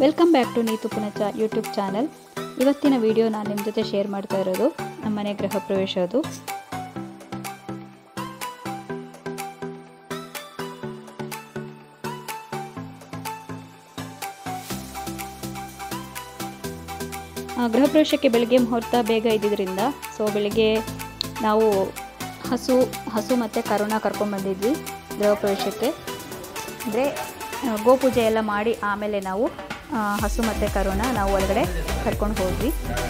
Welcome back to Neethu Punacha YouTube channel. ಇವತ್ತಿನ video ನಾನು ನಿಮ್ಮ ಜೊತೆ ಶೇರ್ ಮಾಡ್ತಾ ಇರೋದು ನಮ್ಮನೆ ಗೃಹ ಪ್ರವೇಶದ್ದು. ಗೃಹ ಪ್ರವೇಶಕ್ಕೆ ಬೆಳಗ್ಗೆ ಮುಹೂರ್ತ ಬೇಗ ಇದ್ದಿದ್ದರಿಂದ ಬೆಳಗ್ಗೆ ನಾವು ಹಸು ಮತ್ತು ಕರುಣ ಕರ್ಕೊಂಡ್ಬಂದಿದ್ವಿ ಗೃಹ ಪ್ರವೇಶಕ್ಕೆ. ಅಂದರೆ ಗೋಪೂಜೆ ಎಲ್ಲ ಮಾಡಿ ಆಮೇಲೆ ನಾವು ಹಸು ಮತ್ತು ಕರುಣ ನಾವು ಒಳಗಡೆ ಕರ್ಕೊಂಡು ಹೋದ್ವಿ.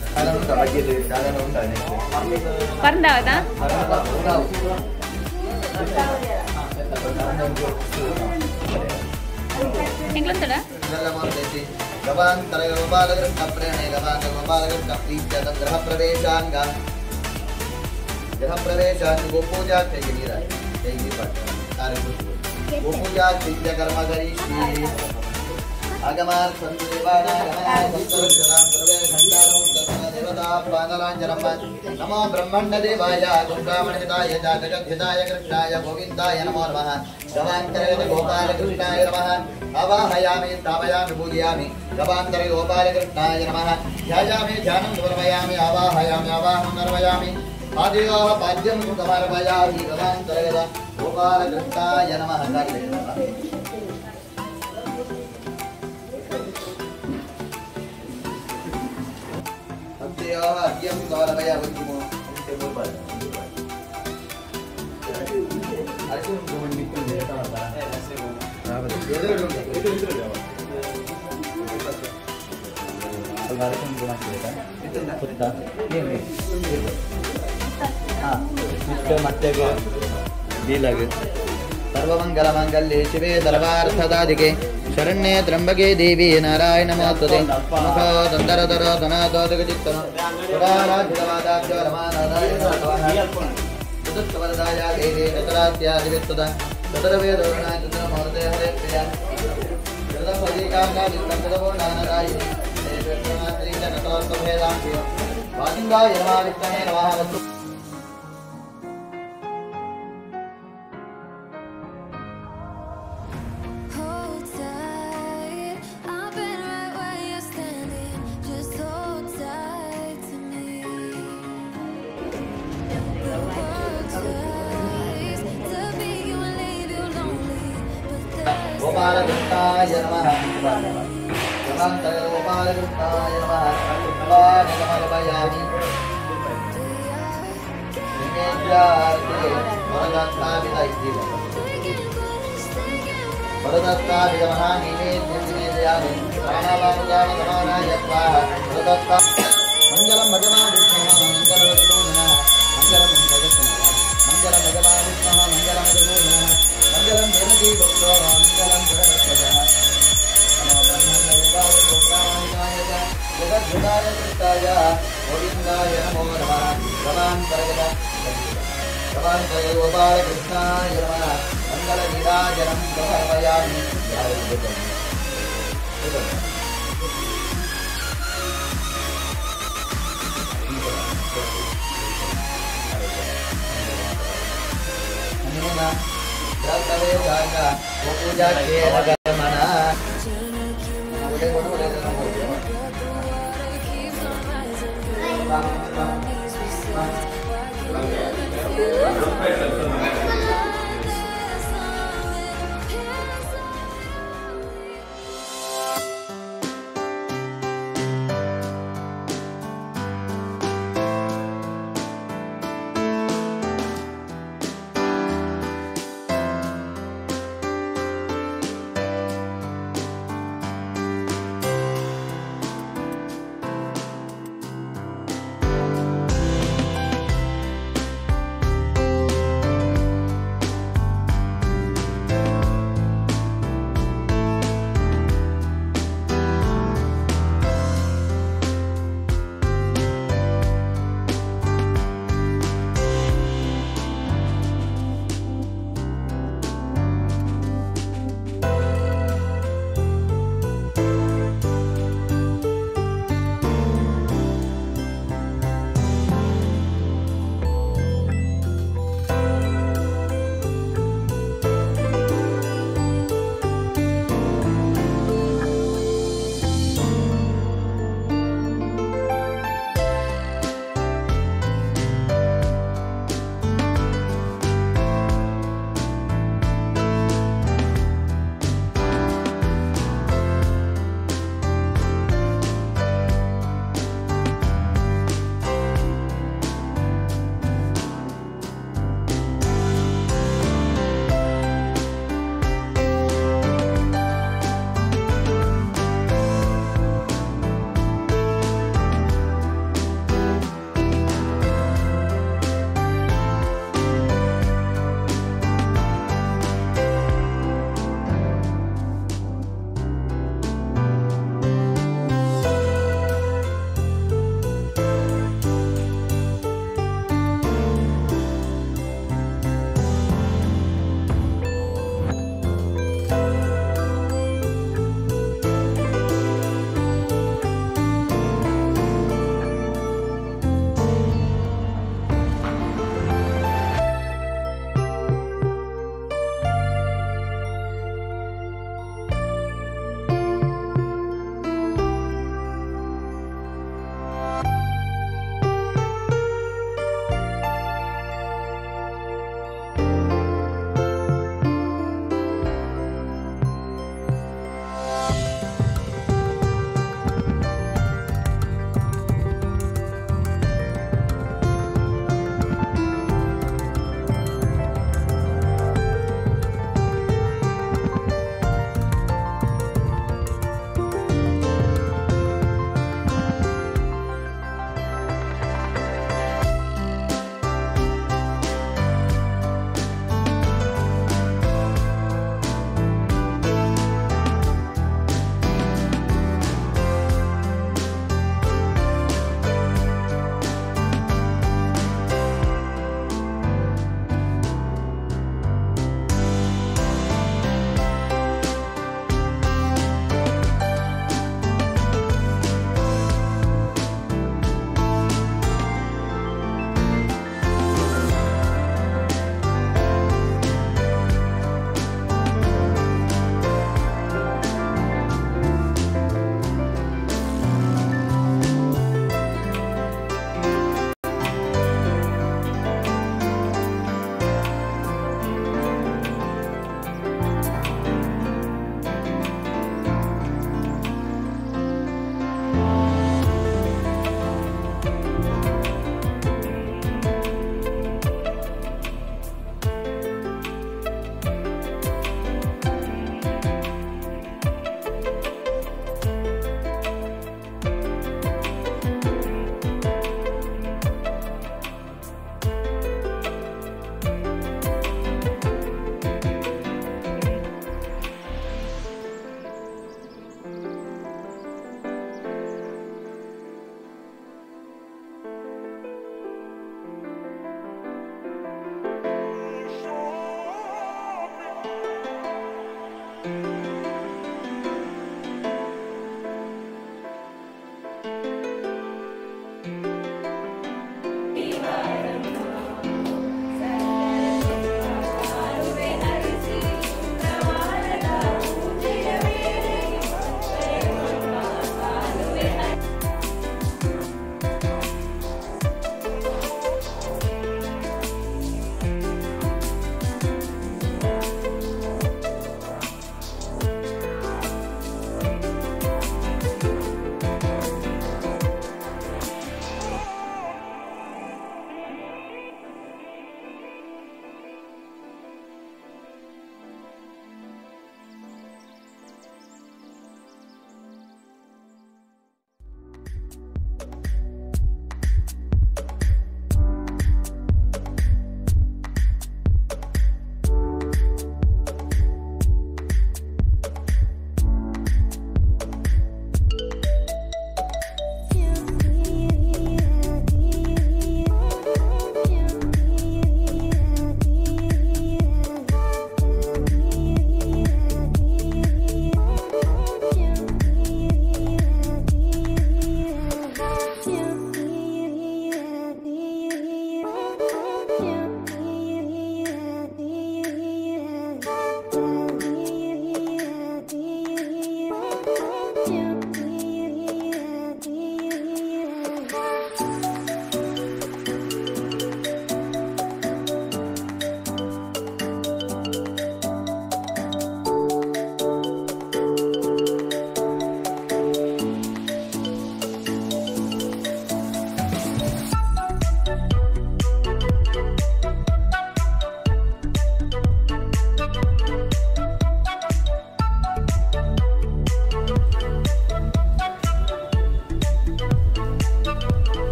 ಗೋಪೂಜಾ ಗೋಪೂಜಾ ಸಿದ್ಧ ಕರ್ಮ ಕರಿಷ್ಯೆ ಆಗಮಾರ್ಥಂ ನಮೋ ಬ್ರಹ್ಮಣ್ಯ ದೇವಾಯ ಗೋಬ್ರಾಹ್ಮಣಹಿತಾಯ ಜಗದ್ಹಿತಾಯ ಕೃಷ್ಣಾಯ ಗೋವಿಂದಾಯ ನಮೋ ನಮಃ. ಗವಾಂತರೇ ಗೋಪಾಲಕೃಷ್ಣಾಯ ನಮಃ. ಆವಾಹಯಾಮಿ ಸ್ಥಾಪಯಾಮಿ ಪೂಜಯಾಮಿ ಗವಾಂತರೇ ಗೋಪಾಲಕೃಷ್ಣಾಯ ನಮಃ. ಧ್ಯಾಯಾಮಿ ಧ್ಯಾನಂ ಸಮರ್ಪಯಾಮಿ ಆವಾಹಯಾಮಿ ಆವಾಹಂ ಸಮರ್ಪಯಾಮಿ ಪಾದಯೋಃ ಪಾದ್ಯಂ ಸಮರ್ಪಯಾಮಿ ಗವಾಂತರೇ ಗೋಪಾಲಕೃಷ್ಣಾಯ ನಮಃ. ಅದ್ಯಂ ಸಮರ್ಪಯಾಮಿ ಸರ್ವಮಂಗಲಮಾಂಗಲ್ಯೆ ಶಿವೆ ಸರ್ವಾರ್ಥಸಾಧಿಕೆ ಶರಣ್ಯೇ ತ್ರ್ಯಂಬಕೆ ದೇವಿ ನಾರಾಯಣ ನಮೋಸ್ತುತೆ. ಮುಖೋ ದಂದರಧರ ಧನಾದೋದಗಚಿತ್ತನ ಸದಾರಾಧಿತವಾದಾಭ್ಯೋ ರಮಾನಾದಾಯ ಸುದತ್ತವರದಾಯ ದೇವಿ ಚತುರಾಧ್ಯಾಧಿವಿತ್ತದ ಚತುರ್ವೇದೋರ್ಣಾಯ ಚತುರ್ಮೂರ್ತೆ ಹರೇ ಪ್ರಿಯ ಜಗದಪದೀಕಾಂಗಾದಿಸ್ತಂಭೂರ್ಣಾನದಾಯಿ ವಾದಿಂದಾಯ ನಮಃ. ವಿಷ್ಣವೇ ನಮಃ. ಗೋಪಾಲಕೃಷ್ಣಾಯ ನಮಃ. ಗವಾಂತರೇ ಗೋಪಾಲಕೃಷ್ಣಾಯ ನಮಃ. ಸಮರ್ಪಯಾಮಿ ವರದತ್ತಾಭಿದ ಮಹಾನೈವೇದ್ಯಯಾಮಿ ಪ್ರಾಣಾಪಾನುದಾನ ಸಮಾನಾಯ ಸ್ವಾಹ. ಮಂಗಲಂ ಭಜಮಾನ ವಿಷ್ಣುಃ ಮಂಗಲವರಿಪೂರ್ಣಃ ಮಂಗಲಂ ಜಗತ್ಪುನಃ ಮಂಗಲಂ ಭಜಮಾನ ವಿಷ್ಣುಃ ಮಂಗಲಂ ವರಿಪೂರ್ಣಃ ಮಂಗಲಂ ದೇವಕೀ ಪುತ್ರೋ ಮಂಗಲಂ ಜಗದಧ್ವಜಃ. ನಮೋ ಬ್ರಹ್ಮಣ್ಯ ಗೋಬ್ರಾಹ್ಮಣಾಯ ಜಗದ್ಗುಣಾಯ ಕೃಷ್ಣಾಯ ಗೋವಿಂದಾಯ ನಮೋ ನಮಃ. ಗವಾಂತರೇ ಗೋಪಾಲಕೃಷ್ಣಾಯ ನಮಃ. ಮಂಗಲ ನೀರಾಜನಂ ಸಮರ್ಪಯಾಮಿ. ಗೋಪೂಜಾ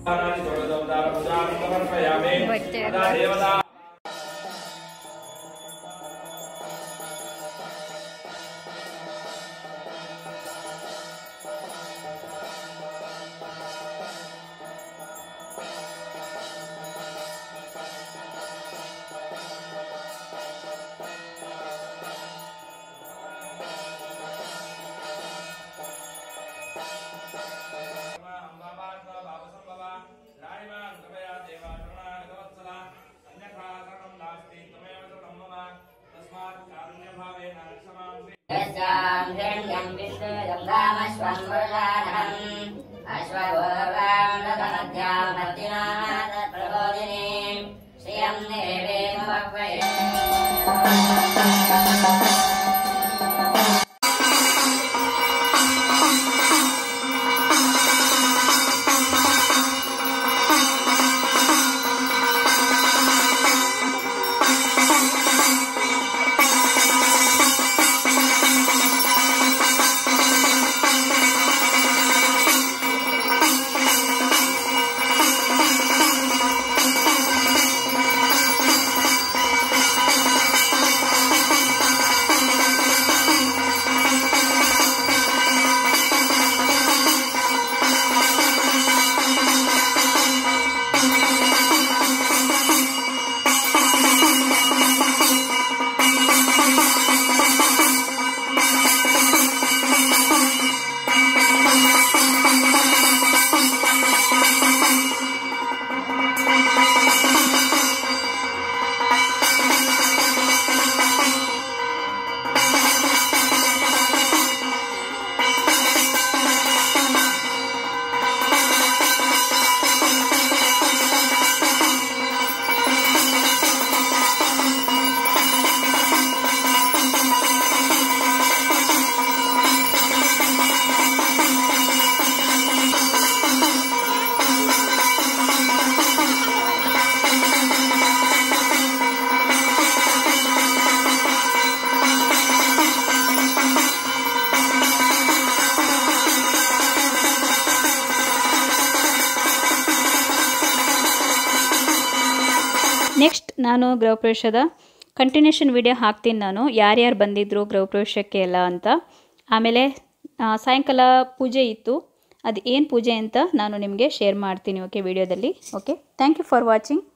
ನೆಕ್ಸ್ಟ್ ನಾನು ಗೃಹಪ್ರವೇಶದ ಕಂಟಿನ್ಯೂಷನ್ ವಿಡಿಯೋ ಹಾಕ್ತೀನಿ ನಾನು ಯಾರ್ಯಾರು ಬಂದಿದ್ದರು ಗೃಹಪ್ರವೇಶಕ್ಕೆ ಎಲ್ಲ ಅಂತ. ಆಮೇಲೆ ಸಾಯಂಕಾಲ ಪೂಜೆ ಇತ್ತು, ಅದು ಏನು ಪೂಜೆ ಅಂತ ನಾನು ನಿಮಗೆ ಶೇರ್ ಮಾಡ್ತೀನಿ ವಿಡಿಯೋದಲ್ಲಿ. Okay, thank you for watching.